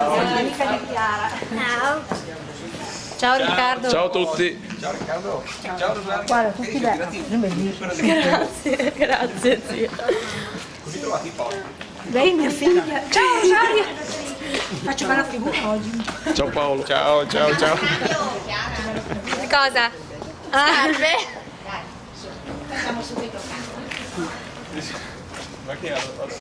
L'amica di Chiara. Ciao. Ciao Riccardo. Ciao a tutti. Ciao Riccardo. Ciao Rosario. Guarda, tutti belli. Grazie, grazie zio. Così trovati i posti. Lei mia figlia. Ciao Rosario. Faccio bella figura oggi. Ciao Paolo. Ciao, ciao, ciao. Cosa? Scarpe? Ma che